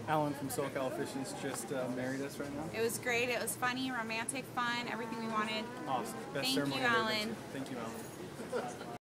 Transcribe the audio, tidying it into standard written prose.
Alan from SoCal Fishes just married us right now. It was great. It was funny, romantic, fun, everything we wanted. Awesome. Best Thank ceremony you, I've ever been Alan. to. Thank you, Alan.